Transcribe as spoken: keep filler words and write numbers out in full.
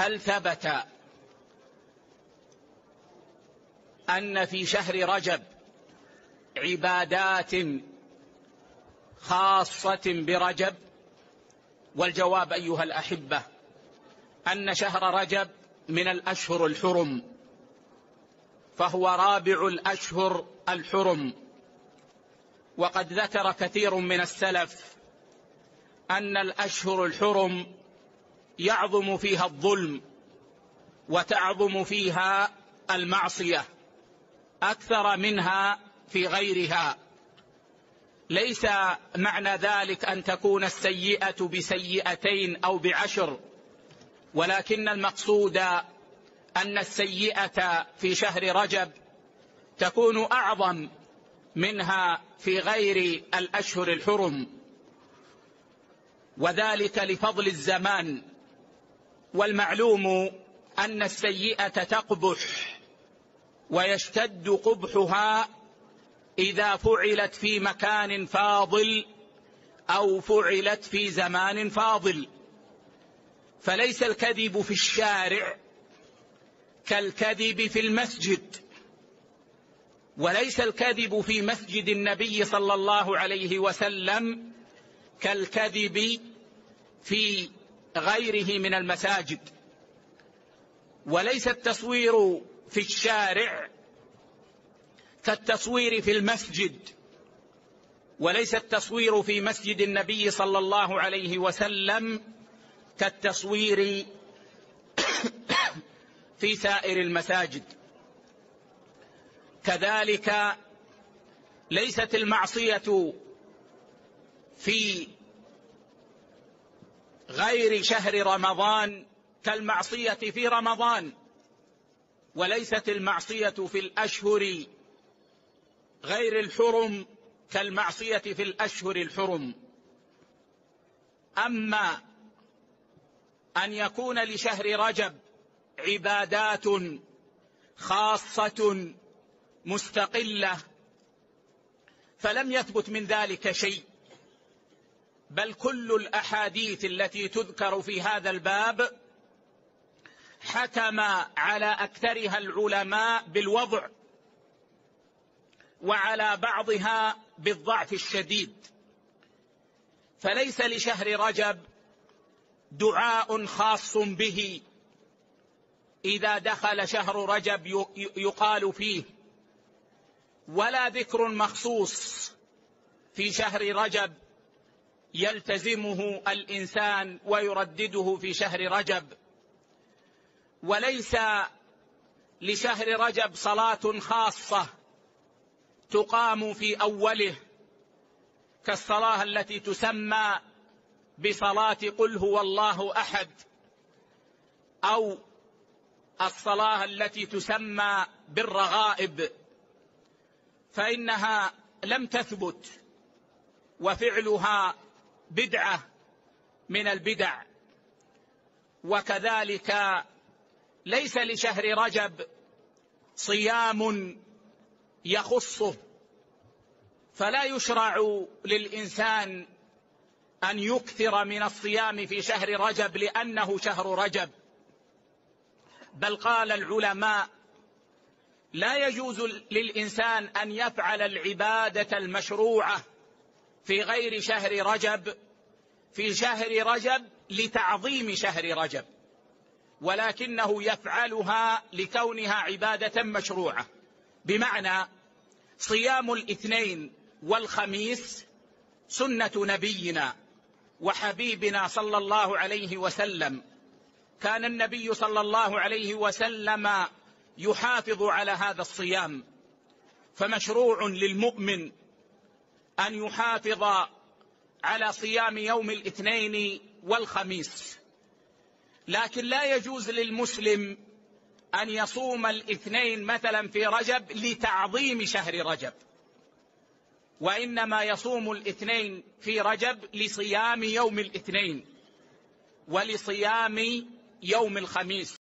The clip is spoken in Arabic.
هل ثبت أن في شهر رجب عبادات خاصة برجب؟ والجواب أيها الأحبة أن شهر رجب من الأشهر الحرم، فهو رابع الأشهر الحرم. وقد ذكر كثير من السلف أن الأشهر الحرم يعظم فيها الظلم وتعظم فيها المعصية أكثر منها في غيرها. ليس معنى ذلك أن تكون السيئة بسيئتين أو بعشر، ولكن المقصود أن السيئة في شهر رجب تكون أعظم منها في غير الأشهر الحرم، وذلك لفضل الزمان. والمعلوم أن السيئة تقبح ويشتد قبحها إذا فعلت في مكان فاضل أو فعلت في زمان فاضل. فليس الكذب في الشارع كالكذب في المسجد، وليس الكذب في مسجد النبي صلى الله عليه وسلم كالكذب في غيره من المساجد، وليس التصوير في الشارع كالتصوير في المسجد، وليس التصوير في مسجد النبي صلى الله عليه وسلم كالتصوير في سائر المساجد. كذلك ليست المعصية في غير شهر رمضان كالمعصية في رمضان، وليست المعصية في الأشهر غير الحرم كالمعصية في الأشهر الحرم. أما أن يكون لشهر رجب عبادات خاصة مستقلة فلم يثبت من ذلك شيء، بل كل الأحاديث التي تذكر في هذا الباب حكم على أكثرها العلماء بالوضع، وعلى بعضها بالضعف الشديد. فليس لشهر رجب دعاء خاص به إذا دخل شهر رجب يقال فيه، ولا ذكر مخصوص في شهر رجب يلتزمه الإنسان ويردده في شهر رجب، وليس لشهر رجب صلاة خاصة تقام في أوله كالصلاة التي تسمى بصلاة قل هو الله أحد، أو الصلاة التي تسمى بالرغائب، فإنها لم تثبت وفعلها بدعة من البدع. وكذلك ليس لشهر رجب صيام يخصه، فلا يشرع للإنسان أن يكثر من الصيام في شهر رجب لأنه شهر رجب، بل قال العلماء لا يجوز للإنسان أن يفعل العبادة المشروعة في غير شهر رجب في شهر رجب لتعظيم شهر رجب، ولكنه يفعلها لكونها عبادة مشروعة. بمعنى صيام الاثنين والخميس سنة نبينا وحبيبنا صلى الله عليه وسلم، كان النبي صلى الله عليه وسلم يحافظ على هذا الصيام، فمشروع للمؤمن أن يحافظ على صيام يوم الاثنين والخميس. لكن لا يجوز للمسلم أن يصوم الاثنين مثلا في رجب لتعظيم شهر رجب، وإنما يصوم الاثنين في رجب لصيام يوم الاثنين ولصيام يوم الخميس.